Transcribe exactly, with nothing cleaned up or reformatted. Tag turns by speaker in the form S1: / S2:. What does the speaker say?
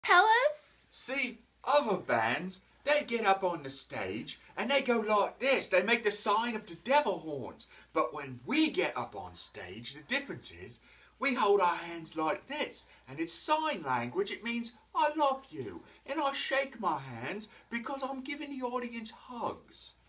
S1: Tell us.
S2: See, other bands, they get up on the stage and they go like this. They make the sign of the devil horns. But when we get up on stage, the difference is we hold our hands like this. And it's sign language. It means I love you. And I shake my hands because I'm giving the audience hugs.